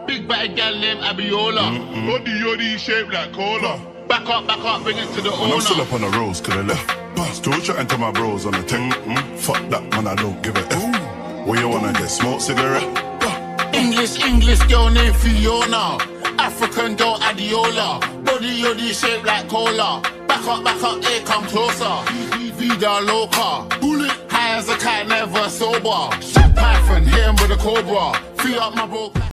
Big batty gal named Abiola. Body yoddy shaped like cola. Back up, bring it to the And I'm still owner. up on the roads to the left. Still chatting to my bros on the tech. Fuck that, man, I don't give a F. Where you wanna get smoked cigarette? English girl named Fiona. African girl Adiola. Body yoddy shaped like cola. Back up, here come closer. Vida loca. Bullet. High as a cat, never sober. Shit Python, hit him with a cobra. Free up my bro.